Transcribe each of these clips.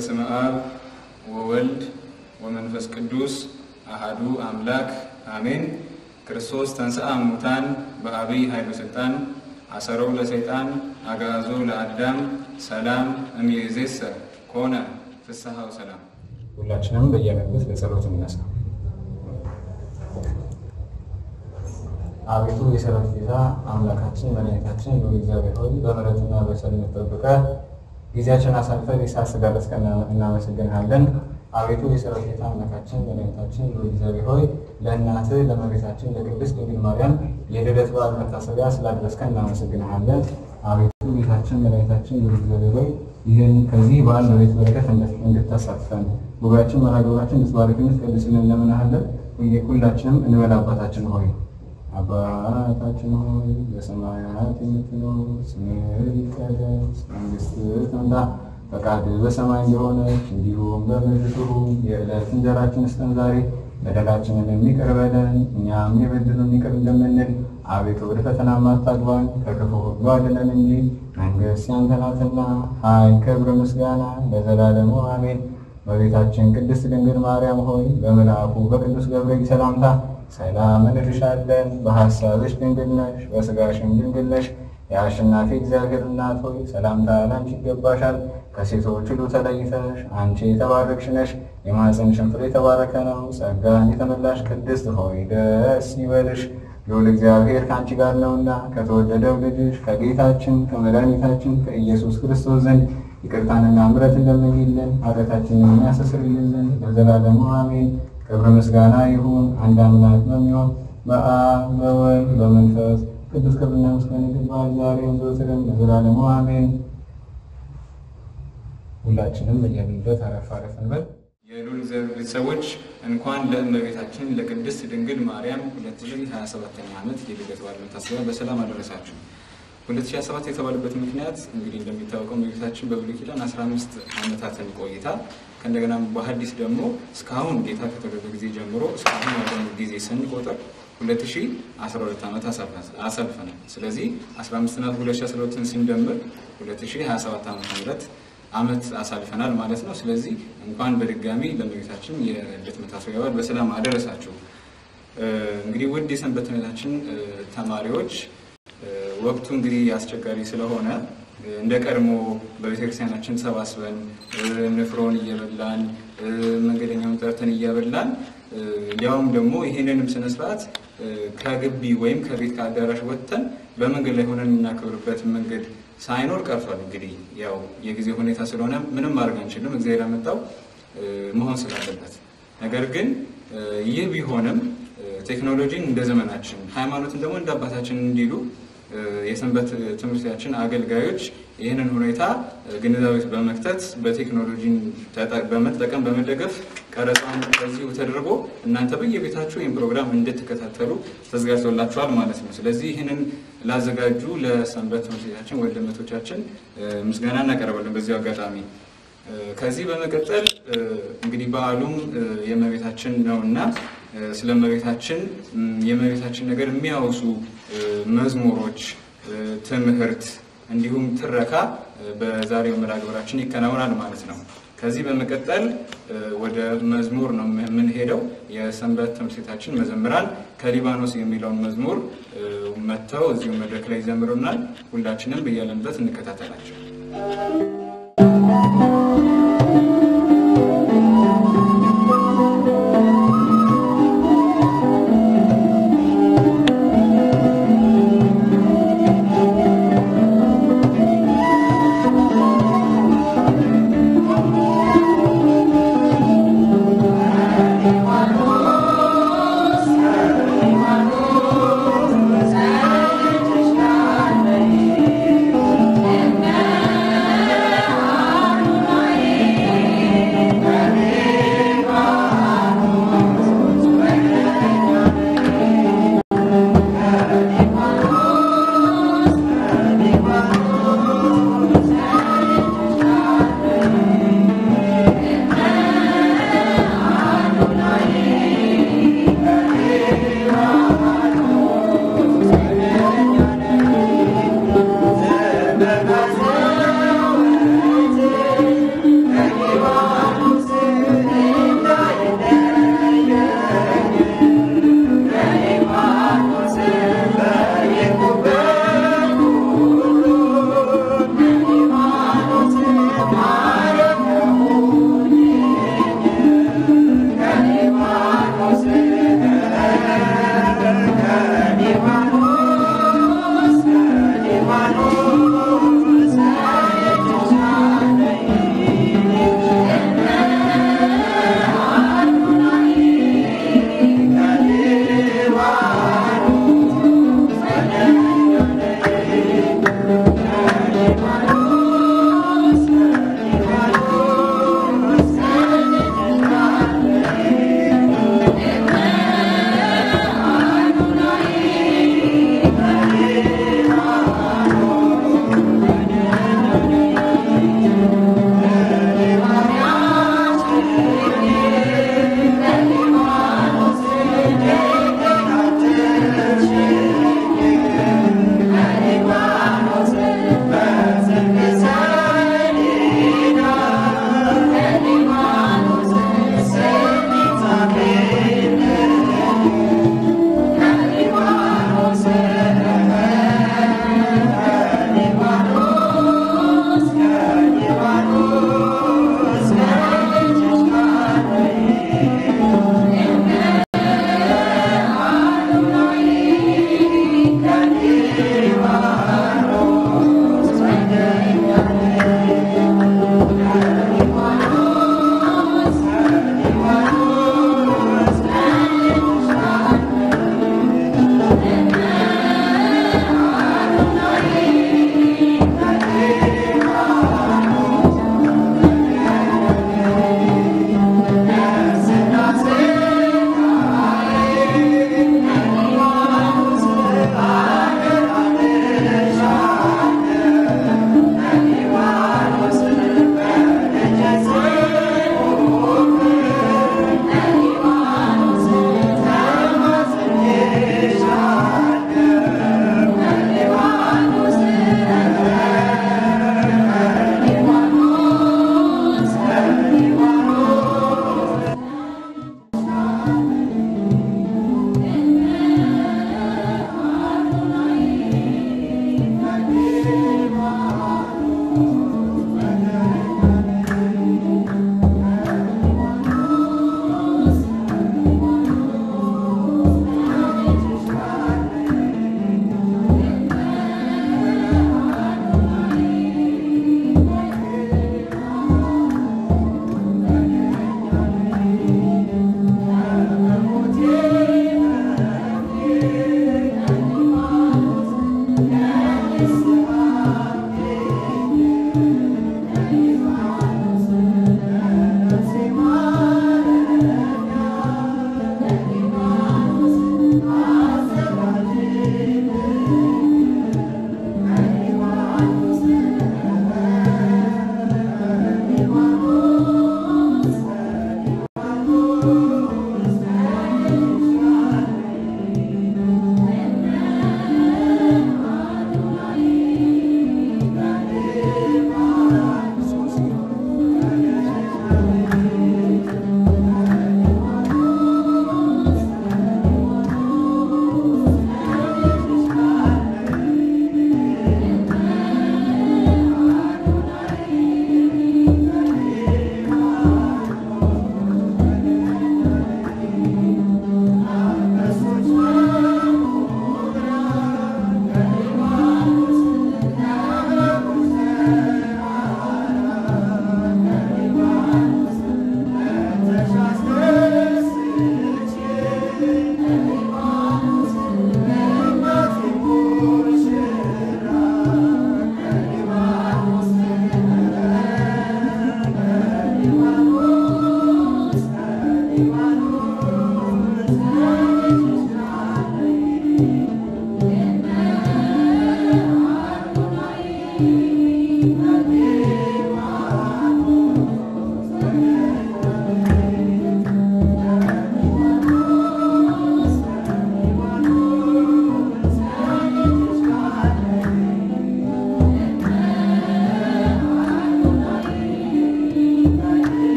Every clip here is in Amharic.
በስመ አብ ወወልድ ወመንፈስ ቅዱስ አሐዱ አምላክ አሜን። ክርስቶስ ተንሥአ እሙታን በአብይ ኃይል ወሥልጣን አሰሮ ለሰይጣን አግዓዞ ለአዳም ሰላም እምይእዜሰ ኮነ ፍስሐ ወሰላም። ሁላችንም በየለበት ለጸሎት እንነሳ። አቤቱ የሰራዊት ጌታ አምላካችን መድኃኒታችን እግዚአብሔር ሆይ በምሕረትና በቸርነት ጠብቀህ ጊዜያችንን አሳልፈህ የሰዓት ስጋ ደስከን እናመሰግንሃለን። አቤቱ የሰራዊት ጌታ አምላካችን መድኃኒታችን እግዚአብሔር ሆይ ለእናትህ ለእመቤታችን ለቅድስት ድንግል ማርያም የልደት በዓል መታሰቢያ ስላደረስከን እናመሰግንሃለን። አቤቱ ጌታችን መድኃኒታችን እግዚአብሔር ሆይ ይህን ከዚህ በዓል በቤት በረከት እንድታሳትፈን ጉባኤያችን መርሐ ግብራችን እንድትባርክልን እንድትቀድስልን እንለምንሃለን። ሁላችንም እንበል። አባታችን ሆይ አባታችን ሆይ በሰማያት የምትኖር ስምህ ይቀደስ፣ መንግሥትህ ትምጣ፣ ፈቃድህ በሰማይ እንደሆነች እንዲሁም በምድር ትሁን። የዕለት እንጀራችንን ስጠን ዛሬ፣ በደላችንን ይቅር በለን እኛም የበደሉንን ይቅር እንደምንል፣ አቤቱ ወደ ፈተና አታግባን ከክፉ ሁሉ አድነን እንጂ መንግሥት ያንተ ናትና ኃይል፣ ክብር፣ ምስጋና ለዘላለሙ አሜን። እመቤታችን ቅድስት ድንግል ማርያም ሆይ በመልአኩ በቅዱስ ገብርኤል ሰላምታ ሰላም እንልሻለን። በሐሳብሽ ድንግል ነሽ፣ በሥጋሽም ድንግል ነሽ። የአሸናፊ እግዚአብሔር እናት ሆይ ሰላምታ ላንቺ ይገባሻል። ከሴቶች ሁሉ ተለይተሽ አንቺ የተባረክሽ ነሽ፣ የማኅፀንሽም ፍሬ የተባረከ ነው። ጸጋን የተመላሽ ቅድስት ሆይ ደስ ይበልሽ፣ ልዑል እግዚአብሔር ከአንቺ ጋር ነውና ከተወደደው ልጅሽ ከጌታችን ከመድኃኒታችን ከኢየሱስ ክርስቶስ ዘንድ ይቅርታንና ምሕረትን ለምኝልን ኃጢአታችንን የሚያስተሰርይልን ዘንድ ለዘላለሙ አሜን። ክብር ምስጋና ይሁን አንድ አምላክ በሚሆን በአብ በወልድ በመንፈስ ቅዱስ ክብርና ምስጋና ይግባል ዛሬም ዘወትርም ለዘላለሙ አሜን። ሁላችንም በየልንበት አረፍ አረፍ እንበል። የልዑል እግዚአብሔር ቤተሰቦች እንኳን ለእመቤታችን ለቅድስት ድንግል ማርያም 2027ኛ ዓመት የልደት በዓል መታሰቢያ በሰላም አደረሳችሁ። 2027 የተባለበት ምክንያት እንግዲህ እንደሚታወቀው እመቤታችን በብሉይ ኪዳን 15 ዓመታትን ቆይታ ከእንደገና በሐዲስ ደግሞ እስካሁን ጌታ ከተወለደ ጊዜ ጀምሮ እስካሁን ያለውን ጊዜ ስንቆጥር 2012 ዓመት አሳልፈናል። ስለዚህ 15ና 2012ን ስንደምር 2027 ዓመት አሳልፈናል ማለት ነው። ስለዚህ እንኳን በድጋሚ ለእመቤታችን የልደት መታሰቢያ በዓል በሰላም አደረሳችሁ። እንግዲህ ውድ የሰንበት ትምህርታችን ተማሪዎች ወቅቱ እንግዲህ አስቸጋሪ ስለሆነ እንደ ቀድሞ በቤተክርስቲያናችን ተሰባስበን ንፍሮን እየበላን መንገደኛውን ጠርተን እያበላን እንዲያውም ደግሞ ይሄንንም ስነ ስርዓት ከግቢ ወይም ከቤት ከአዳራሽ ወጥተን በመንገድ ላይ ሆነን የምናከብርበት መንገድ ሳይኖር ቀርቷል። እንግዲህ ያው የጊዜ ሁኔታ ስለሆነ ምንም ማድረግ አንችልም፣ እግዚአብሔር ያመጣው መሆን ስላለበት። ነገር ግን ይህ ቢሆንም ቴክኖሎጂን እንደ ዘመናችን ሃይማኖትን ደግሞ እንደ አባታችን እንዲሉ የሰንበት ትምህርታችን አገልጋዮች ይህንን ሁኔታ ግንዛቤ በመክተት በቴክኖሎጂን በመጠቀም በመደገፍ ቀረጻውን ከዚሁ ተደርጎ እናንተ በየቤታችሁ ይህን ፕሮግራም እንድትከታተሉ ተዘጋጅቶላችኋል ማለት ነው። ስለዚህ ይህንን ላዘጋጁ ለሰንበት ትምህርታችን ወንድሞቻችን ምስጋና እናቀርባለን በዚሁ አጋጣሚ። ከዚህ በመቀጠል እንግዲህ በዓሉም የእመቤታችን ነውና ስለ እመቤታችን የእመቤታችን ነገር የሚያወሱ መዝሙሮች፣ ትምህርት እንዲሁም ትረካ በዛሬው መርሐ ግብራችን ይከናወናል ማለት ነው። ከዚህ በመቀጠል ወደ መዝሙር ነው የምንሄደው። የሰንበት ትምህርታችን መዘምራን ከሊባኖስ የሚለውን መዝሙር መጥተው እዚሁ መድረክ ላይ ይዘምሩናል። ሁላችንም በያለንበት እንከታተላቸው። Amen.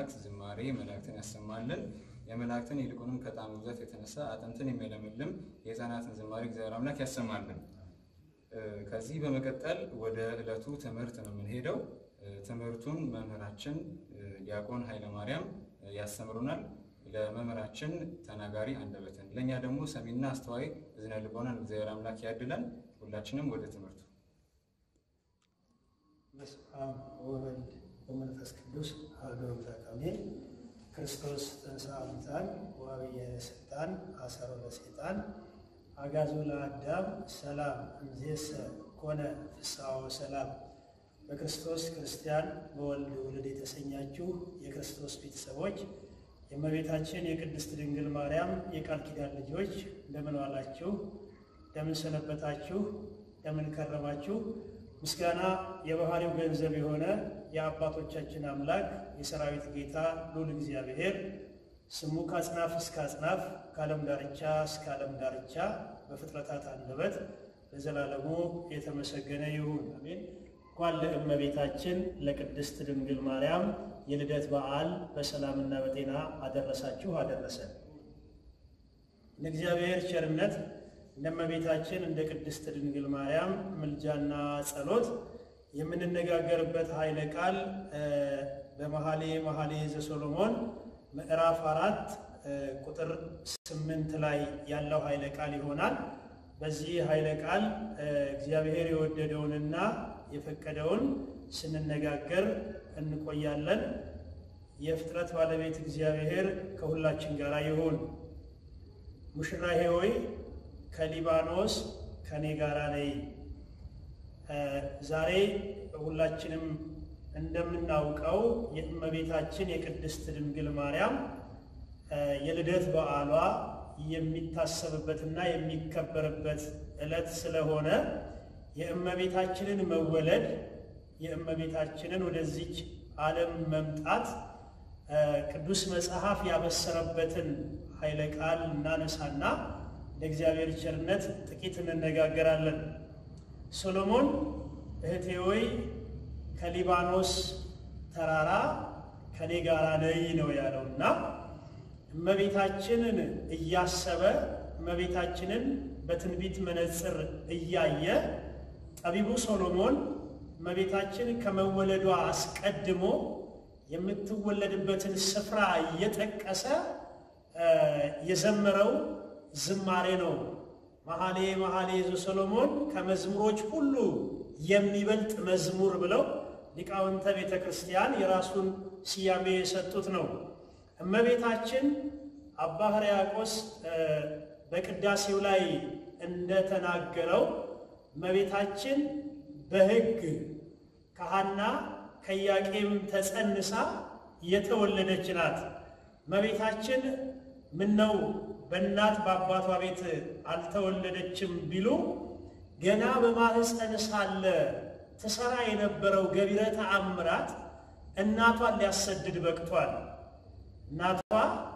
መላእክት ዝማሬ መላእክትን ያሰማልን የመላእክትን ይልቁንም ከጣም ብዛት የተነሳ አጥንትን የሚያለመልም የሕፃናትን ዝማሬ እግዚአብሔር አምላክ ያሰማልን። ከዚህ በመቀጠል ወደ ዕለቱ ትምህርት ነው የምንሄደው። ትምህርቱን መምህራችን ዲያቆን ኃይለ ማርያም ያስተምሩናል። ለመምህራችን ተናጋሪ አንደበትን ለኛ ደግሞ ሰሚና አስተዋይ እዝነ ልቦናን እግዚአብሔር አምላክ ያድለን። ሁላችንም ወደ ትምህርቱ። በስመ አብ ወወልድ ወመንፈስ ቅዱስ አሐዱ አምላክ አሜን። ክርስቶስ ተንሥአ እሙታን ወዐቢየ ሥልጣን አሰሮ ለሰይጣን አግዓዞ ለአዳም ሰላም እምይእዜሰ ኮነ ፍስሐ ወሰላም። በክርስቶስ ክርስቲያን በወልድ ውሉድ የተሰኛችሁ የክርስቶስ ቤተሰቦች የእመቤታችን የቅድስት ድንግል ማርያም የቃል ኪዳን ልጆች እንደምን ዋላችሁ? እንደምን ሰነበታችሁ? እንደምን ከረማችሁ? ምስጋና የባህሪው ገንዘብ የሆነ የአባቶቻችን አምላክ የሰራዊት ጌታ ልዑል እግዚአብሔር ስሙ ከአጽናፍ እስከ አጽናፍ ከዓለም ዳርቻ እስከ ዓለም ዳርቻ በፍጥረታት አንደበት ለዘላለሙ የተመሰገነ ይሁን አሜን። እንኳን ለእመቤታችን ለቅድስት ድንግል ማርያም የልደት በዓል በሰላምና በጤና አደረሳችሁ አደረሰን። ለእግዚአብሔር ቸርነት ለእመቤታችን እንደ ቅድስት ድንግል ማርያም ምልጃና ጸሎት የምንነጋገርበት ኃይለ ቃል በመኃልየ ዘሰሎሞን ምዕራፍ 4 ቁጥር 8 ላይ ያለው ኃይለ ቃል ይሆናል። በዚህ ኃይለ ቃል እግዚአብሔር የወደደውንና የፈቀደውን ስንነጋገር እንቆያለን። የፍጥረት ባለቤት እግዚአብሔር ከሁላችን ጋር ይሁን። ሙሽራዬ ሆይ ከሊባኖስ ከኔ ጋር ነይ። ዛሬ ሁላችንም እንደምናውቀው የእመቤታችን የቅድስት ድንግል ማርያም የልደት በዓሏ የሚታሰብበትና የሚከበርበት ዕለት ስለሆነ የእመቤታችንን መወለድ የእመቤታችንን ወደዚች ዓለም መምጣት ቅዱስ መጽሐፍ ያበሰረበትን ኃይለ ቃል እናነሳና ለእግዚአብሔር ቸርነት ጥቂት እንነጋገራለን። ሶሎሞን እህቴ ሆይ ከሊባኖስ ተራራ ከኔ ጋር ነይ ነው ያለውና እመቤታችንን እያሰበ እመቤታችንን በትንቢት መነጽር እያየ ጠቢቡ ሶሎሞን እመቤታችን ከመወለዷ አስቀድሞ የምትወለድበትን ስፍራ እየጠቀሰ የዘመረው ዝማሬ ነው። መኃልየ ዘሰሎሞን ከመዝሙሮች ሁሉ የሚበልጥ መዝሙር ብለው ሊቃውንተ ቤተ ክርስቲያን የራሱን ስያሜ የሰጡት ነው። እመቤታችን አባ ሕርያቆስ በቅዳሴው ላይ እንደተናገረው እመቤታችን በሕግ ከሐና ከኢያቄም ተጸንሳ የተወለደች ናት። እመቤታችን ምነው በእናት በአባቷ ቤት አልተወለደችም ቢሉ ገና በማህፀን ሳለ ተሰራ የነበረው ገቢረ ተአምራት እናቷን ሊያሰድድ በቅቷል። እናቷ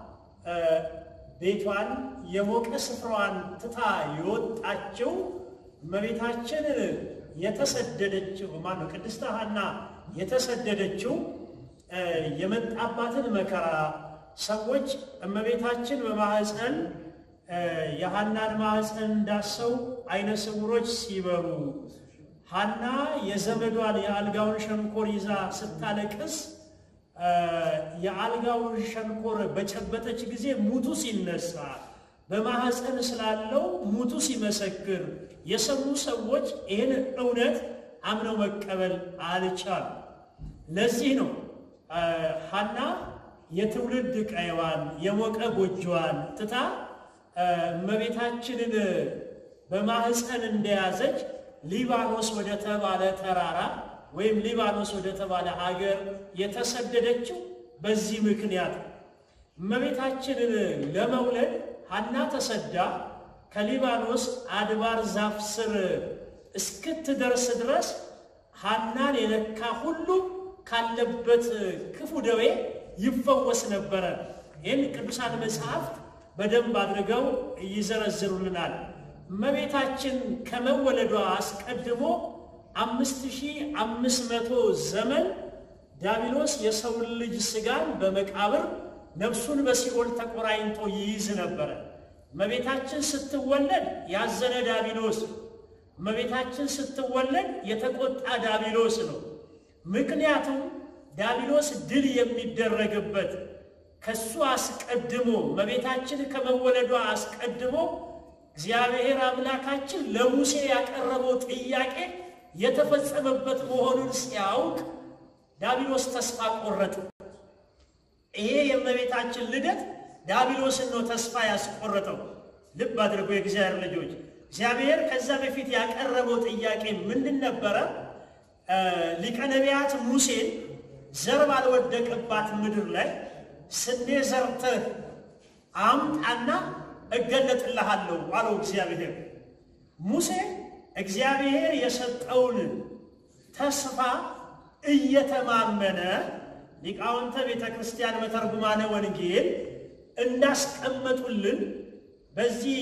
ቤቷን የሞቀ ስፍራዋን ትታ የወጣችው እመቤታችን የተሰደደችው ማነው? ቅድስት ሐና የተሰደደችው የመጣባትን መከራ ሰዎች እመቤታችን በማህፀን የሐናን ማህፀን እንዳሰው አይነ ስውሮች ሲበሩ ሐና የዘመዷን የአልጋውን ሸንኮር ይዛ ስታለቅስ የአልጋውን ሸንኮር በጨበጠች ጊዜ ሙቱ ሲነሳ በማህፀን ስላለው ሙቱ ሲመሰክር የሰሙ ሰዎች ይህን እውነት አምነው መቀበል አልቻሉ። ለዚህ ነው ሐና የትውልድ ቀይዋን የሞቀ ጎጆዋን ትታ እመቤታችንን በማህፀን እንደያዘች ሊባኖስ ወደ ተባለ ተራራ ወይም ሊባኖስ ወደ ተባለ ሀገር የተሰደደችው በዚህ ምክንያት። እመቤታችንን ለመውለድ ሐና ተሰዳ ከሊባኖስ አድባር ዛፍ ስር እስክትደርስ ድረስ ሐናን የነካ ሁሉ ካለበት ክፉ ደዌ ይፈወስ ነበረ። ይህን ቅዱሳን መጽሐፍት በደንብ አድርገው ይዘረዝሩልናል። እመቤታችን ከመወለዷ አስቀድሞ 5500 ዘመን ዲያብሎስ የሰው ልጅ ስጋን በመቃብር ነፍሱን በሲኦል ተቆራኝቶ ይይዝ ነበር። እመቤታችን ስትወለድ ያዘነ ዲያብሎስ፣ እመቤታችን ስትወለድ የተቆጣ ዲያብሎስ ነው። ምክንያቱም ዲያብሎስ ድል የሚደረግበት ከሱ አስቀድሞ እመቤታችን ከመወለዷ አስቀድሞ እግዚአብሔር አምላካችን ለሙሴ ያቀረበው ጥያቄ የተፈጸመበት መሆኑን ሲያውቅ ዲያብሎስ ተስፋ ቆረጠ። ይሄ የእመቤታችን ልደት ዲያብሎስን ነው ተስፋ ያስቆረጠው። ልብ አድርጎ የእግዚአብሔር ልጆች፣ እግዚአብሔር ከዛ በፊት ያቀረበው ጥያቄ ምንድን ነበረ? ሊቀ ነቢያት ሙሴን ዘር ባልወደቀባት ምድር ላይ ስንዴ ዘርተህ አምጣና እገለጥልሃለሁ አለው እግዚአብሔር። ሙሴ እግዚአብሔር የሰጠውን ተስፋ እየተማመነ ሊቃውንተ ቤተ ክርስቲያን መተርጉማነ ወንጌል እንዳስቀመጡልን በዚህ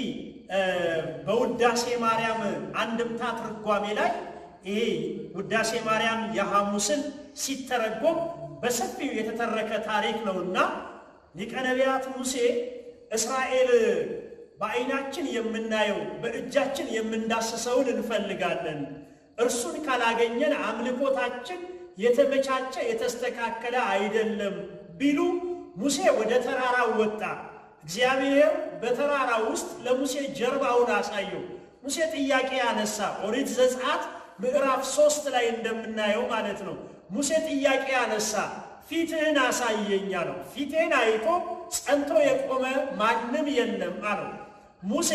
በውዳሴ ማርያም አንድምታ ትርጓሜ ላይ ይሄ ውዳሴ ማርያም የሐሙስን ሲተረጎም በሰፊው የተተረከ ታሪክ ነውና ሊቀ ነቢያት ሙሴ እስራኤል በአይናችን የምናየው በእጃችን የምንዳስሰውን እንፈልጋለን፣ እርሱን ካላገኘን አምልኮታችን የተመቻቸ የተስተካከለ አይደለም ቢሉ ሙሴ ወደ ተራራው ወጣ። እግዚአብሔር በተራራው ውስጥ ለሙሴ ጀርባውን አሳየው። ሙሴ ጥያቄ ያነሳ። ኦሪት ዘጸአት ምዕራፍ 3 ላይ እንደምናየው ማለት ነው። ሙሴ ጥያቄ ያነሳ፣ ፊትህን አሳየኝ አለው። ፊቴን አይቶ ጸንቶ የቆመ ማንም የለም አለው። ሙሴ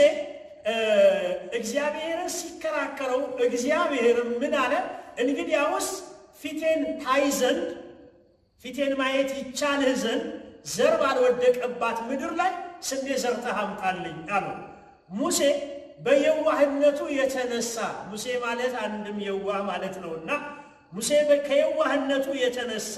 እግዚአብሔርን ሲከራከረው እግዚአብሔር ምን አለ? እንግዲያውስ ፊቴን ታይ ዘንድ ፊቴን ማየት ይቻልህ ዘንድ ዘር ባልወደቀባት ምድር ላይ ስንዴ ዘርተህ አምጣልኝ አለው። ሙሴ በየዋህነቱ የተነሳ ሙሴ ማለት አንድም የዋህ ማለት ነውና ሙሴ ከየዋህነቱ የተነሳ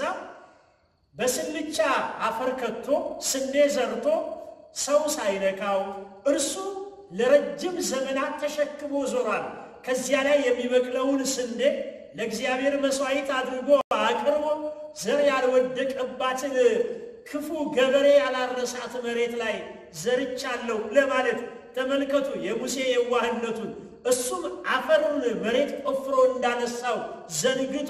በስልቻ አፈር ከቶ ስንዴ ዘርቶ ሰው ሳይነካው እርሱ ለረጅም ዘመናት ተሸክሞ ዞሯል። ከዚያ ላይ የሚበቅለውን ስንዴ ለእግዚአብሔር መስዋዕት አድርጎ አቅርቦ ዘር ያልወደቀባትን ክፉ ገበሬ ያላረሳት መሬት ላይ ዘርቻለሁ ለማለት ተመልከቱ የሙሴ የዋህነቱን። እሱም አፈሩን መሬት ቆፍሮ እንዳነሳው ዘንግቶ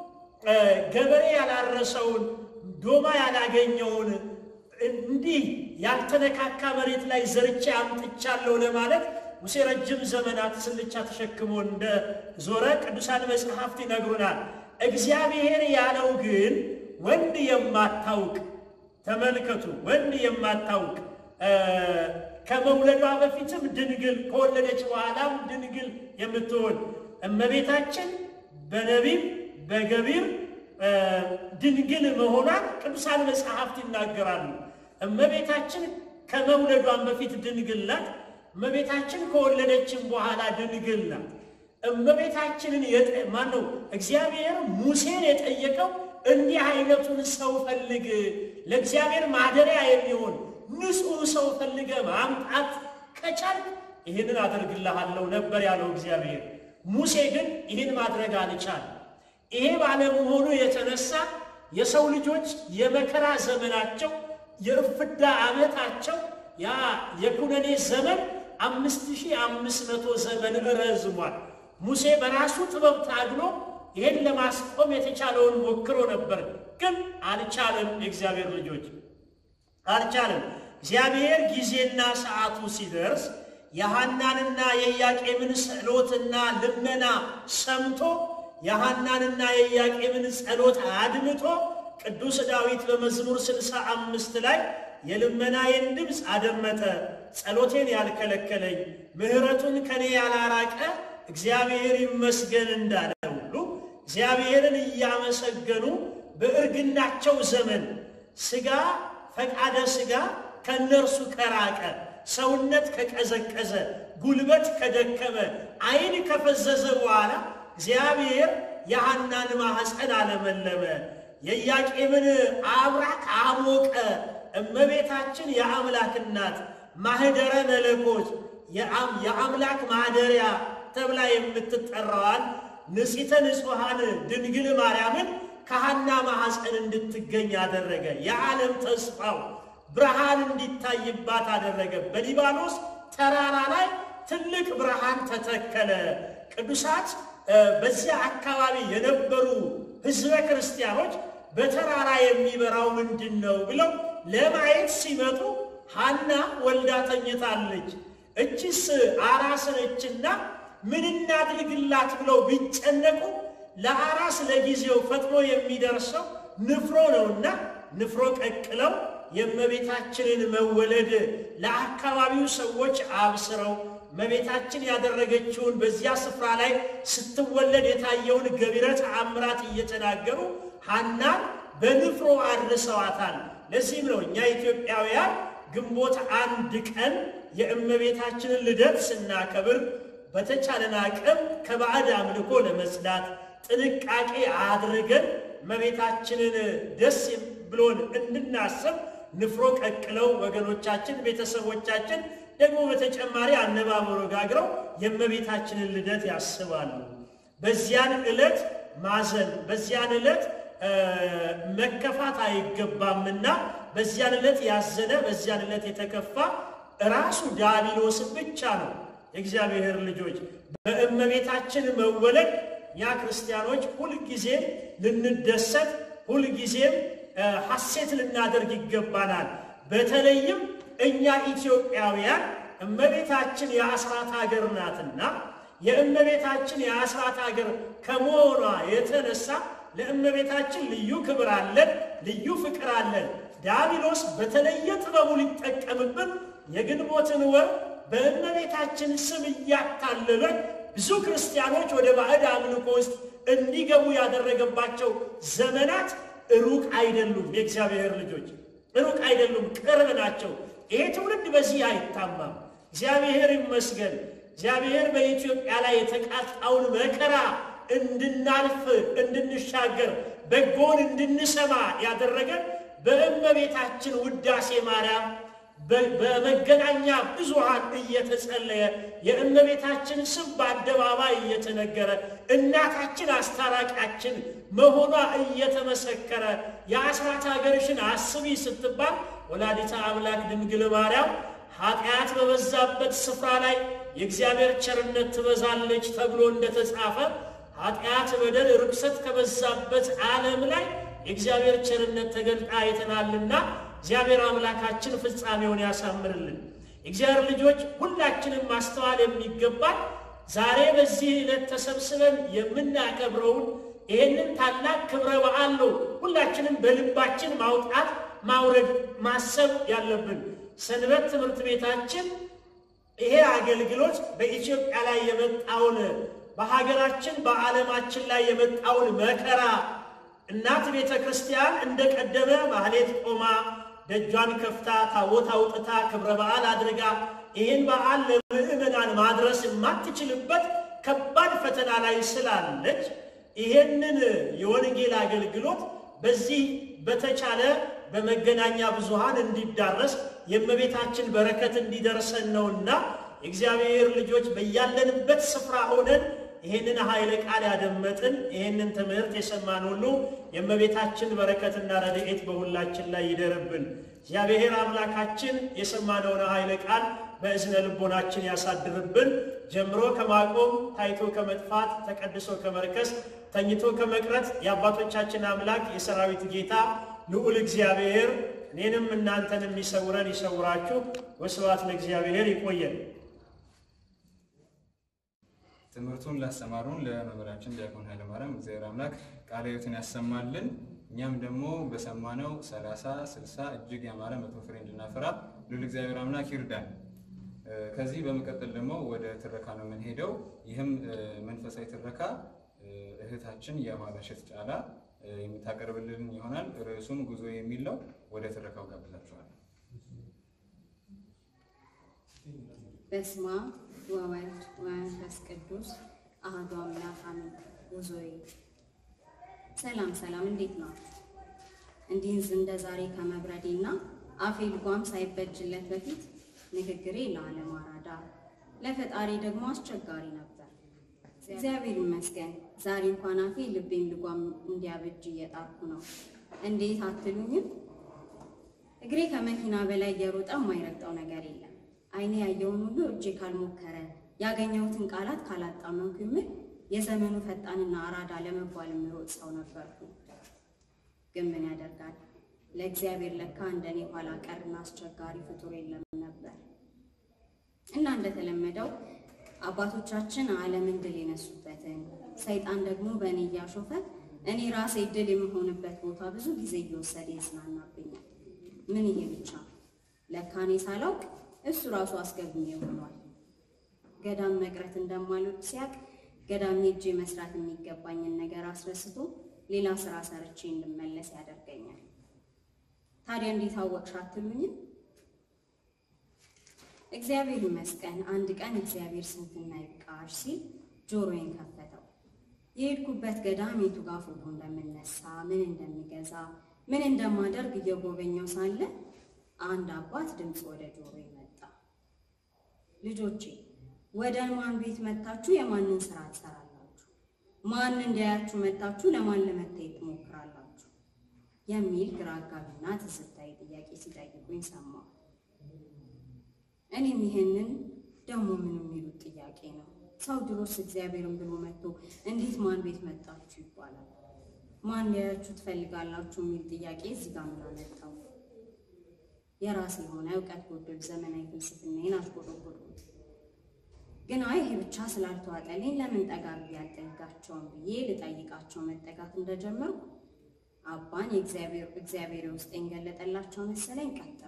ገበሬ ያላረሰውን ዶማ ያላገኘውን እንዲህ ያልተነካካ መሬት ላይ ዘርቼ አምጥቻለሁ ለማለት ሙሴ ረጅም ዘመናት ስልቻ ተሸክሞ እንደ ዞረ ቅዱሳን መጽሐፍት ይነግሩናል። እግዚአብሔር ያለው ግን ወንድ የማታውቅ ተመልከቱ፣ ወንድ የማታውቅ ከመውለዷ በፊትም ድንግል ከወለደች በኋላም ድንግል የምትሆን እመቤታችን በነቢብ በገቢር ድንግል መሆኗን ቅዱሳን መጽሐፍት ይናገራሉ። እመቤታችን ከመውለዷን በፊት ድንግል ናት። እመቤታችን ከወለደችም በኋላ ድንግል ናት። እመቤታችንን ማነው እግዚአብሔር ሙሴን የጠየቀው? እንዲህ አይነቱን ሰው ፈልግ፣ ለእግዚአብሔር ማደሪያ የሚሆን ንጹሕ ሰው ፈልገ ማምጣት ከቻልክ ይህንን አደርግልሃለሁ ነበር ያለው እግዚአብሔር። ሙሴ ግን ይህን ማድረግ አልቻለም። ይሄ ባለመሆኑ የተነሳ የሰው ልጆች የመከራ ዘመናቸው የእፍዳ ዓመታቸው ያ የኩነኔ ዘመን 5500 ዘመን ረዝሟል። ሙሴ በራሱ ጥበብ ታግሎ ይሄን ለማስቆም የተቻለውን ሞክሮ ነበር፣ ግን አልቻለም። የእግዚአብሔር ልጆች አልቻለም። እግዚአብሔር ጊዜና ሰዓቱ ሲደርስ የሐናንና የኢያቄምን ጸሎትና ልመና ሰምቶ የሐናንና የኢያቄምን ጸሎት አድምጦ ቅዱስ ዳዊት በመዝሙር 65 ላይ የልመናዬን ድምፅ አደመጠ፣ ጸሎቴን ያልከለከለኝ፣ ምሕረቱን ከኔ ያላራቀ እግዚአብሔር ይመስገን እንዳለ ሁሉ እግዚአብሔርን እያመሰገኑ በእርግናቸው ዘመን ሥጋ ፈቃደ ሥጋ ከነርሱ ከራቀ፣ ሰውነት ከቀዘቀዘ፣ ጉልበት ከደከመ፣ ዓይን ከፈዘዘ በኋላ እግዚአብሔር የሐናን ማኅፀን አለመለመ፣ የኢያቄምን አብራክ አሞቀ። እመቤታችን የአምላክ እናት ማኅደረ መለኮት የአምላክ ማደሪያ ተብላ የምትጠራዋን ንጽሕተ ንጹሐን ድንግል ማርያምን ከሐና ማኅፀን እንድትገኝ አደረገ። የዓለም ተስፋው ብርሃን እንዲታይባት አደረገ። በሊባኖስ ተራራ ላይ ትልቅ ብርሃን ተተከለ። ቅዱሳት በዚያ አካባቢ የነበሩ ሕዝበ ክርስቲያኖች በተራራ የሚበራው ምንድነው ብለው ለማየት ሲመጡ ሐና ወልዳ ተኝታለች። እቺስ አራስ ነችና ምን እናድርግላት ብለው ቢጨነቁ ለአራስ ለጊዜው ፈጥኖ የሚደርሰው ንፍሮ ነውና ንፍሮ ቀቅለው የእመቤታችንን መወለድ ለአካባቢው ሰዎች አብስረው እመቤታችን ያደረገችውን በዚያ ስፍራ ላይ ስትወለድ የታየውን ገቢረ ተአምራት እየተናገሩ ሐናን በንፍሮ አድርሰዋታል። ለዚህም ነው እኛ ኢትዮጵያውያን ግንቦት 1 ቀን የእመቤታችንን ልደት ስናከብር በተቻለን አቅም ከባዕድ አምልኮ ለመጽዳት ጥንቃቄ አድርገን እመቤታችንን ደስ ብሎን እንድናስብ ንፍሮ ቀቅለው ወገኖቻችን ቤተሰቦቻችን ደግሞ በተጨማሪ አነባበሮ ጋግረው የእመቤታችንን ልደት ያስባሉ። በዚያን ዕለት ማዘን በዚያን ዕለት መከፋት አይገባምና በዚያን ዕለት ያዘነ በዚያን ዕለት የተከፋ ራሱ ዲያብሎስ ብቻ ነው። የእግዚአብሔር ልጆች በእመቤታችን መወለድ ያ ክርስቲያኖች ሁልጊዜም ልንደሰት ሁልጊዜም ሐሴት ልናደርግ ይገባናል። በተለይም እኛ ኢትዮጵያውያን እመቤታችን የአስራት ሀገር ናትና የእመቤታችን የአስራት ሀገር ከመሆኗ የተነሳ ለእመቤታችን ልዩ ክብር አለን፣ ልዩ ፍቅር አለን። ዲያብሎስ በተለየ ጥበቡ ሊጠቀምብን የግንቦትን ወር በእመቤታችን ስም እያታለለ ብዙ ክርስቲያኖች ወደ ባዕድ አምልኮ ውስጥ እንዲገቡ ያደረገባቸው ዘመናት ሩቅ አይደሉም። የእግዚአብሔር ልጆች ሩቅ አይደሉም፣ ቅርብ ናቸው። ይሄ ትውልድ በዚህ አይታማም። እግዚአብሔር ይመስገን። እግዚአብሔር በኢትዮጵያ ላይ የተቃጣውን መከራ እንድናልፍ እንድንሻገር በጎን እንድንሰማ ያደረገ በእመቤታችን ውዳሴ ማርያም በመገናኛ ብዙሃን እየተጸለየ የእመቤታችን ስም በአደባባይ እየተነገረ እናታችን አስታራቂያችን መሆኗ እየተመሰከረ የአስራት ሀገርሽን አስቢ ስትባል ወላዲተ አምላክ ድንግል ማርያም ኃጢአት በበዛበት ስፍራ ላይ የእግዚአብሔር ቸርነት ትበዛለች ተብሎ እንደተጻፈ ኃጢአት፣ በደል፣ ርክሰት ከበዛበት ዓለም ላይ የእግዚአብሔር ቸርነት ተገልጣ አይተናልና እግዚአብሔር አምላካችን ፍጻሜውን ያሳምርልን። እግዚአብሔር ልጆች ሁላችንም ማስተዋል የሚገባል ዛሬ በዚህ ዕለት ተሰብስበን የምናከብረውን ይሄንን ታላቅ ክብረ በዓል ነው ሁላችንም በልባችን ማውጣት ማውረድ ማሰብ ያለብን። ሰንበት ትምህርት ቤታችን ይሄ አገልግሎት በኢትዮጵያ ላይ የመጣውን በሀገራችን በዓለማችን ላይ የመጣውን መከራ እናት ቤተ ክርስቲያን እንደቀደመ ማህሌት ቆማ ደጇን ከፍታ ታቦት አውጥታ ክብረ በዓል አድርጋ ይህን በዓል ለምእመናን ማድረስ የማትችልበት ከባድ ፈተና ላይ ስላለች ይህንን የወንጌል አገልግሎት በዚህ በተቻለ በመገናኛ ብዙሃን እንዲዳረስ የእመቤታችን በረከት እንዲደርሰን ነውና እግዚአብሔር ልጆች በያለንበት ስፍራ ሆነን ይሄንን ኃይለ ቃል ያደመጥን ይሄንን ትምህርት የሰማን ሁሉ የእመቤታችን በረከትና ረድኤት በሁላችን ላይ ይደርብን። እግዚአብሔር አምላካችን የሰማነውን ኃይለ ቃል በእዝነ ልቦናችን ያሳድርብን። ጀምሮ ከማቆም ታይቶ ከመጥፋት ተቀድሶ ከመርከስ ተኝቶ ከመቅረት የአባቶቻችን አምላክ የሰራዊት ጌታ ልዑል እግዚአብሔር እኔንም እናንተንም ይሰውረን ይሰውራችሁ። ወስብሐት ለእግዚአብሔር። ይቆየን። ትምህርቱን ላስተማሩን ለመምህራችን ዲያቆን ኃይለማርያም እግዚአብሔር አምላክ ቃለ ሕይወትን ያሰማልን። እኛም ደግሞ በሰማነው 30 60 እጅግ ያማረ 100 ፍሬ እንድናፈራ ልዑል እግዚአብሔር አምላክ ይርዳን። ከዚህ በመቀጠል ደግሞ ወደ ትረካ ነው የምንሄደው። ይህም መንፈሳዊ ትረካ እህታችን የማላሸት ጫላ የምታቀርብልን ይሆናል። ርዕሱም ጉዞ የሚል ነው። ወደ ትረካው ጋብዛችኋለሁ። በስመ አብ ወወልድ ወመንፈስ ቅዱስ አሐዱ አምላክ አሜን። ጉዞዬ። ሰላም ሰላም፣ እንዴት ናችሁ? እንዲህ እንደ ዛሬ ከመብረዴና አፌ ልጓም ሳይበጅለት በፊት ንግግሬ ለዓለም አራዳ ለፈጣሪ ደግሞ አስቸጋሪ ነበር። እግዚአብሔር ይመስገን ዛሬ እንኳን አፌ ልቤን ልጓም እንዲያበጅ እየጣርኩ ነው። እንዴት አትሉኝም? እግሬ ከመኪና በላይ እየሮጠ የማይረግጠው ነገር የለም። አይኔ ያየውን ሁሉ እጄ ካልሞከረ ያገኘሁትን ቃላት ካላጣመምኩ የምል የዘመኑ ፈጣንና አራዳ ለመባል የምሮጥ ሰው ነበርኩ። ግን ምን ያደርጋል ለእግዚአብሔር ለካ እንደኔ ኋላ ቀርና አስቸጋሪ ፍጡር የለም ነበር። እና እንደተለመደው አባቶቻችን ዓለምን ድል የነሱበትን ሰይጣን ደግሞ በእኔ እያሾፈ እኔ ራሴ ድል የምሆንበት ቦታ ብዙ ጊዜ እየወሰደ ይዝናናብኛል። ምን ይሄ ብቻ ለካ እኔ ሳላውቅ እሱ ራሱ አስገብኝ ሆኗል። ገዳም መቅረት እንደማልወድ ሲያቅ ገዳም ሄጄ መስራት የሚገባኝን ነገር አስረስቶ ሌላ ስራ ሰርቼ እንድመለስ ያደርገኛል። ታዲያ እንዴት አወቅሽ አትሉኝም? እግዚአብሔር ይመስገን አንድ ቀን እግዚአብሔር ስንትና ይብቃሽ ሲል ጆሮዬን ከፈተው። የሄድኩበት ገዳም የቱ ጋር ፎቶ እንደምነሳ ምን እንደምገዛ ምን እንደማደርግ እየጎበኘው ሳለ አንድ አባት ድምፅ ወደ ጆሮዬ መጣ። ልጆቼ ወደ ማን ቤት መጣችሁ የማንን ስራ ትሰራላችሁ? ማን እንዲያያችሁ መጣችሁ ለማን ለመታየት ትሞክራላችሁ? የሚል ግራ አጋቢና ትዝብታዊ ጥያቄ ሲጠይቁኝ ሰማሁ። እኔም ይሄንን ደግሞ ምን የሚሉት ጥያቄ ነው? ሰው ድሮስ እግዚአብሔርን ብሎ መጥቶ እንዴት ማን ቤት መጣችሁ ይባላል? ማን ሊያያችሁ ትፈልጋላችሁ የሚል ጥያቄ እዚህ ጋር ምን አመጣው? የራሴ የሆነ እውቀት ጎደል ዘመናዊ ፍልስፍናዬን አሽቆጠቆጥኩት። ግን አይ ይሄ ብቻ ስላልተዋጠልኝ ለምን ጠጋ ብዬ አልጠይቃቸውም ብዬ ልጠይቃቸው መጠጋት እንደጀመርኩ አባን እግዚአብሔር ውስጤን ገለጠላቸው መሰለኝ። ቀጠሉ።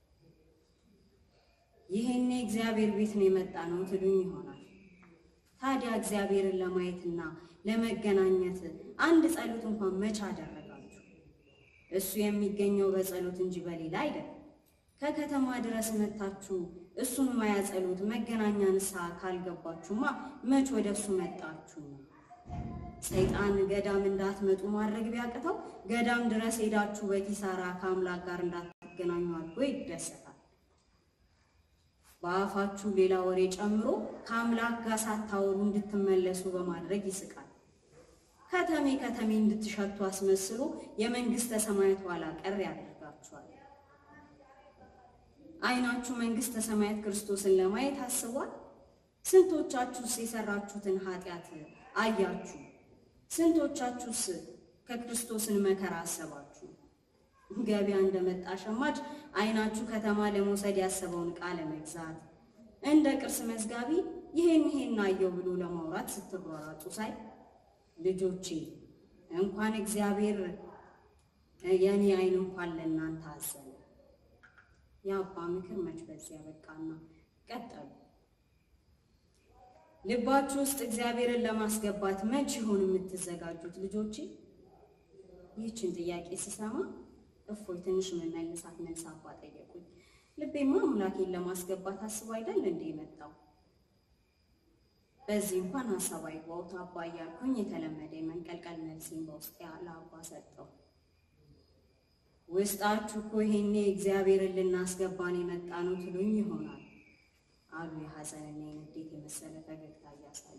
ይሄኔ እግዚአብሔር ቤት ነው የመጣ ነው ትሉኝ ይሆናል። ታዲያ እግዚአብሔርን ለማየትና ለመገናኘት አንድ ጸሎት እንኳን መቼ አደረጋችሁ? እሱ የሚገኘው በጸሎት እንጂ በሌላ አይደለም። ከከተማ ድረስ መጣችሁ እሱን ማያ ጸሎት መገናኛ ንስሐ ካልገባችሁማ መች ወደ እሱ መጣችሁ? ሰይጣን ገዳም እንዳትመጡ ማድረግ ቢያቅተው ገዳም ድረስ ሄዳችሁ በኪሳራ ከአምላክ ጋር እንዳትገናኙ አድርጎ ይደሰታል። በአፋችሁ ሌላ ወሬ ጨምሮ ከአምላክ ጋር ሳታወሩ እንድትመለሱ በማድረግ ይስቃል። ከተሜ እንድትሸቱ አስመስሎ የመንግስተ ሰማያት ኋላ ቀር ያደርጋችኋል። አይናችሁ መንግስተ ሰማያት ክርስቶስን ለማየት አስቧል? ስንቶቻችሁስ የሰራችሁትን ኃጢአት አያችሁ? ስንቶቻችሁስ ከክርስቶስን መከራ አሰባችሁ? ገበያ እንደመጣ ሸማች አይናችሁ ከተማ ለመውሰድ ያሰበውን ዕቃ ለመግዛት እንደ ቅርስ መዝጋቢ ይሄን አየው ብሎ ለማውራት ስትሯሯጡ ሳይ ልጆቼ እንኳን እግዚአብሔር የኔ አይን እንኳን ለእናንተ አዘነ። የአባ ምክር መች በዚያ በቃና ቀጠሉ። ልባችሁ ውስጥ እግዚአብሔርን ለማስገባት መች ይሆን የምትዘጋጁት ልጆቼ? ይህችን ጥያቄ ስሰማ እፎይ ትንሽ መመልሳት መልስ አባ ጠየቁኝ። ልቤማ አምላኬን ለማስገባት አስቦ አይደል እንዴ የመጣው? በዚህ እንኳን ሀሳብ አይግባውት አባ እያልኩኝ የተለመደ የመንቀልቀል መልሴን በውስጤ ለአባ ሰጠው። ውስጣችሁ እኮ ይሄኔ እግዚአብሔርን ልናስገባን የመጣ ነው ትሉኝ ይሆናል አሉ የሐዘንና የንዴት የመሰለ ፈገግታ እያሳዩ።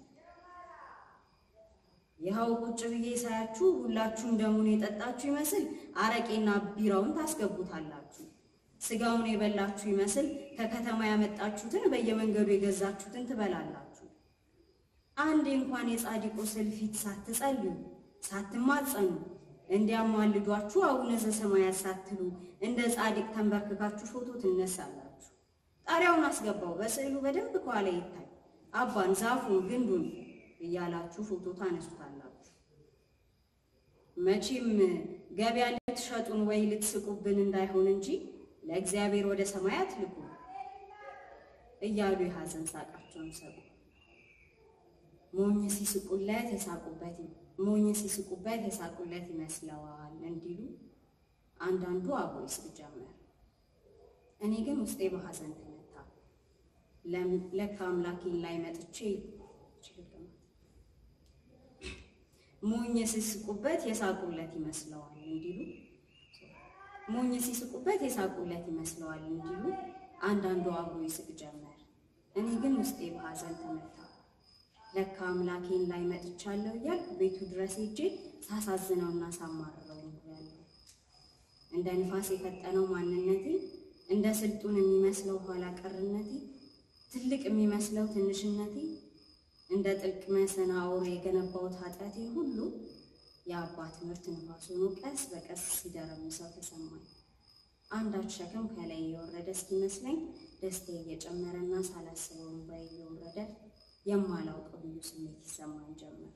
ይኸው ቁጭ ብዬ ሳያችሁ ሁላችሁም ደሙን የጠጣችሁ ይመስል አረቄና ቢራውን ታስገቡታላችሁ። ስጋውን የበላችሁ ይመስል ከከተማ ያመጣችሁትን በየመንገዱ የገዛችሁትን ትበላላችሁ። አንዴ እንኳን የጻድቁ ስዕል ፊት ሳትጸልዩ ሳትማጸኑ እንዲያማልዷችሁ አቡነ ዘበሰማያት ሳትሉ እንደ ጻድቅ ተንበርክካችሁ ፎቶ ትነሳላችሁ። ጣሪያውን አስገባው በስዕሉ በደንብ ከኋላ ይታይ አባን ዛፉን ግንዱን እያላችሁ ፎቶ ታነሱታላችሁ። መቼም ገበያ ልትሸጡን ወይ ልትስቁብን እንዳይሆን እንጂ ለእግዚአብሔር ወደ ሰማያት ልኩ እያሉ የሐዘን ሳቃቸውን ሰቁ። ሞኝ ሲስቁበት የሳቁለት ይመስለዋል እንዲሉ አንዳንዱ አብሮ ይስቅ ጀመር። እኔ ግን ውስጤ በሐዘን ተመታ። ለካ አምላኬን ላይ መጥቼ ሞኝ ሲስቁበት የሳቁለት ይመስለዋል እንዲሉ አንዳንዱ አብሮ ይስቅ ጀመር። እኔ ግን ውስጤ በሐዘን ተመታ። ለካ አምላኬን ላይ መጥቻለሁ እያልኩ ቤቱ ድረስ ሄጄ ሳሳዝነውና ሳማርረው ያለው እንደ ንፋስ የፈጠነው ማንነቴ፣ እንደ ስልጡን የሚመስለው ኋላ ቀርነቴ፣ ትልቅ የሚመስለው ትንሽነቴ፣ እንደ ጥልቅ መሰናዖር የገነባሁት ኃጢአቴ ሁሉ የአባ ትምህርት ንፋስ ሆኖ ቀስ በቀስ ሲደረምሰው ተሰማኝ። አንዳች ሸክም ከላይ እየወረደ እስኪመስለኝ ደስታ እየጨመረና ሳላስበው እንባዬ እየወረደ የማላውቀው ልዩ ስሜት ይሰማኝ ጀመር።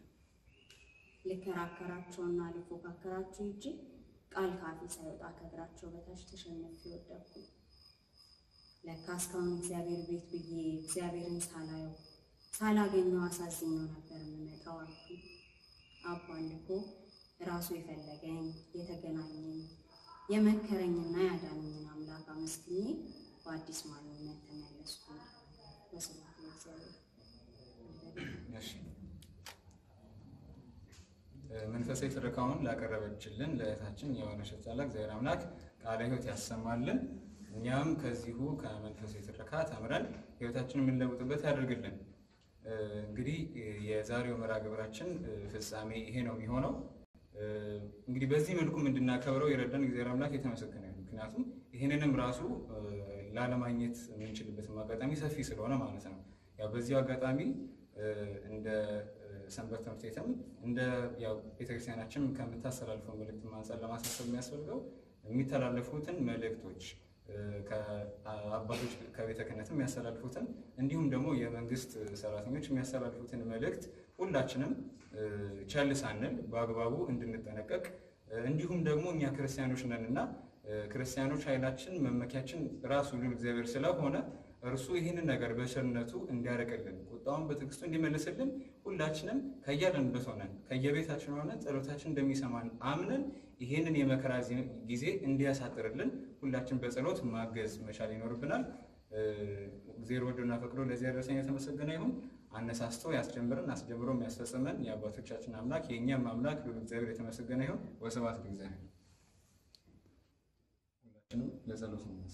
ልከራከራቸውና ልፎካከራቸው እጅ ቃል ካፌ ሳይወጣ ከእግራቸው በታች ተሸነፌ ወደቅኩ። ለካ እስካሁን እግዚአብሔር ቤት ብዬ እግዚአብሔርን ሳላየው ሳላገኘው አሳዝኘው ነበር የምመጣው አልኩ። አባን ልኮ ራሱ የፈለገኝ የተገናኘኝ የመከረኝና ያዳነኝን አምላክ አመስግኜ በአዲስ ማንነት ተመለስኩ። በስብሐት ለእግዚአብሔር። መንፈሳዊ ትረካውን ላቀረበችልን ለእህታችን የሆነች ጻላ እግዚአብሔር አምላክ ቃለ ሕይወት ያሰማልን። እኛም ከዚሁ ከመንፈሳዊ ትረካ ተምረን ሕይወታችንን የምንለውጥበት ያደርግልን። እንግዲህ የዛሬው መርሃ ግብራችን ፍጻሜ ይሄ ነው የሚሆነው። እንግዲህ በዚህ መልኩ እንድናከብረው የረዳን እግዚአብሔር አምላክ የተመሰገነ ይሁን። ምክንያቱም ይህንንም ራሱ ላለማግኘት የምንችልበት አጋጣሚ ሰፊ ስለሆነ ማለት ነው። ያው በዚሁ አጋጣሚ እንደ ሰንበት ትምህርት ቤትም እንደ ያው ቤተክርስቲያናችን ከምታስተላልፈው መልእክት አንፃር ለማሳሰብ የሚያስፈልገው የሚተላለፉትን መልእክቶች ከአባቶች ከቤተ ክህነትም የሚያስተላልፉትን እንዲሁም ደግሞ የመንግስት ሰራተኞች የሚያስተላልፉትን መልእክት ሁላችንም ቸል ሳንል በአግባቡ እንድንጠነቀቅ እንዲሁም ደግሞ እኛ ክርስቲያኖች ነንና ክርስቲያኖች ኃይላችን መመኪያችን ራሱ እግዚአብሔር ስለሆነ እርሱ ይህንን ነገር በቸርነቱ እንዲያረቅልን ቁጣውን በትዕግስቱ እንዲመልስልን ሁላችንም ከያለንበት ሆነን ከየቤታችን ሆነን ጸሎታችን እንደሚሰማን አምነን ይህንን የመከራ ጊዜ እንዲያሳጥርልን ሁላችን በጸሎት ማገዝ መቻል ይኖርብናል። እግዚአብሔር ወዶና ፈቅዶ ለዚህ ያደረሰን የተመሰገነ ይሁን። አነሳስቶ ያስጀምረን አስጀምሮ የሚያስፈጽመን የአባቶቻችን አምላክ የእኛም አምላክ እግዚአብሔር የተመሰገነ ይሁን። ወስብሐት ለእግዚአብሔር። ሁላችንም ለጸሎት እንነሳ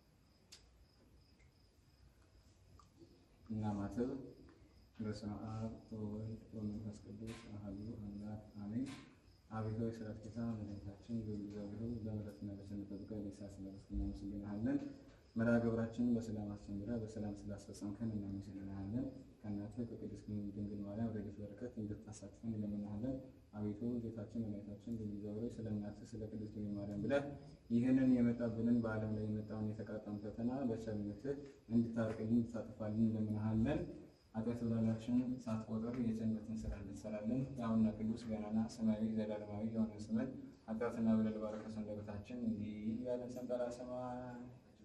እና ማተብ በስመ አብ ወወልድ ወመንፈስ ቅዱስ አሐዱ አምላክ አሜን። አቤቱ የሥራት ጌታ መድኃኒታችን እግዚአብሔር በምሕረትና በቸርነት ጠብቀህ ለሰዓት ስለደረስከን እናመሰግንሃለን። መርሃ ግብራችንን በሰላም አስተምረህ በሰላም ስላስፈጸምከን እናመሰግንሃለን። ከእናትህ ከቅድስት ድንግል ማርያም ረድኤት በረከት እንድታሳትፈን እንለምንሃለን። አቤቱ ጌታችን መድኃኒታችን እግዚአብሔር ስለ እናትህ ስለ ቅድስት ድንግል ማርያም ብለህ ይህንን የመጣብንን በዓለም ላይ የመጣውን የተቃጣን ፈተና በቸርነትህ እንድታርቅልን እንድታጠፋልን እንለምንሃለን። ኃጢአት በደላችንን ሳትቆጥር የጀነትን ስራ እንሰራለን። ያውና ቅዱስ ገናና ሰማያዊ ዘላለማዊ የሆነ ስምን ኃጢአትና በደል ባረከው ሰንደበታችን እንዲህ ያለን ሰንጠራ ሰማይ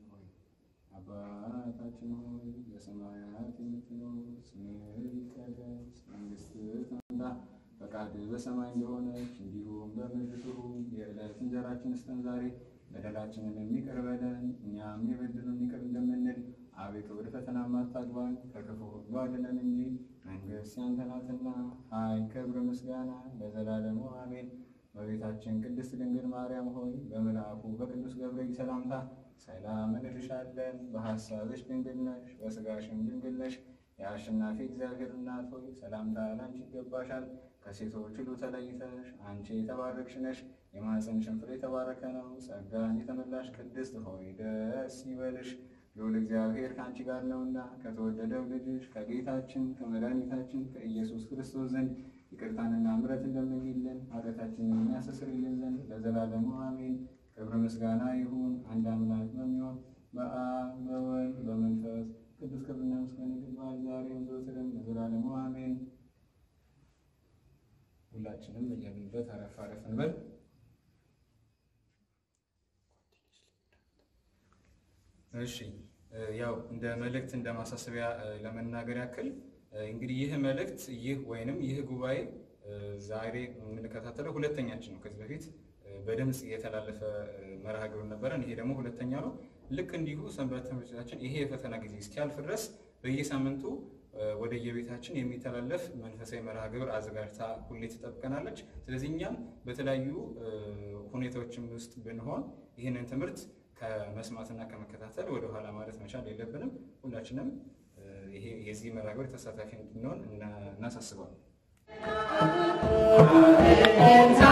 አባታችን ሆይ በሰማያት የምትኖር ስምህ ይቀደስ፣ መንግስትህ ትምጣ፣ ፈቃድህ በሰማይ እንደሆነች እንዲሁም በምድር ትሁን። የዕለት እንጀራችንን ስጠን ዛሬ፣ በደላችንን ይቅር በለን እኛም የበደሉንን ይቅር እንደምንል፣ አቤቱ ወደ ፈተና አታግባን ከክፉ ሁሉ አድነን እንጂ መንግሥት ያንተ ናትና ኃይል፣ ክብር፣ ምስጋና ለዘላለሙ አሜን። እመቤታችን ቅድስት ድንግል ማርያም ሆይ በመልአኩ በቅዱስ ገብርኤል ሰላምታ ሰላም እንልሻለን። በሐሳብሽ ድንግል ነሽ፣ በሥጋሽም ድንግል ነሽ። የአሸናፊ እግዚአብሔር እናት ሆይ ሰላምታ ላንቺ ይገባሻል። ከሴቶች ሁሉ ተለይተሽ አንቺ የተባረክሽ ነሽ፣ የማኅፀንሽም ፍሬ የተባረከ ነው። ጸጋን የተመላሽ ቅድስት ሆይ ደስ ይበልሽ፣ ልዑል እግዚአብሔር ከአንቺ ጋር ነውና ከተወደደው ልጅሽ ከጌታችን ከመድኃኒታችን ከኢየሱስ ክርስቶስ ዘንድ ይቅርታንና ምሕረትን ለምኝልን ኃጢአታችንን የሚያስተሰርይልን ዘንድ ለዘላለሙ አሜን። ክብር ምስጋና ይሁን አንድ አምላክ በሚሆን በአብ በወልድ በመንፈስ ቅዱስ ክብርና ምስጋና ይግባል ዛሬም ዘወትርም ለዘላለሙ አሜን። ሁላችንም በያሉበት አረፍ አረፍ እንበል። እሺ ያው እንደ መልእክት እንደ ማሳሰቢያ ለመናገር ያክል እንግዲህ ይህ መልእክት ይህ ጉባኤ ዛሬ የምንከታተለው ሁለተኛችን ነው። ከዚህ በፊት በድምጽ የተላለፈ መርሃ ግብር ነበረን። ይሄ ደግሞ ሁለተኛ ነው። ልክ እንዲሁ ሰንበት ትምህርታችን ይሄ የፈተና ጊዜ እስኪያልፍ ድረስ በየሳምንቱ ወደ የቤታችን የሚተላለፍ መንፈሳዊ መርሃ ግብር አዘጋጅታ ሁሌ ትጠብቀናለች። ስለዚህ እኛም በተለያዩ ሁኔታዎችም ውስጥ ብንሆን ይህንን ትምህርት ከመስማትና ከመከታተል ወደ ኋላ ማለት መቻል የለብንም። ሁላችንም ይሄ የዚህ መርሃ ግብር ተሳታፊ እንድንሆን እናሳስባለን።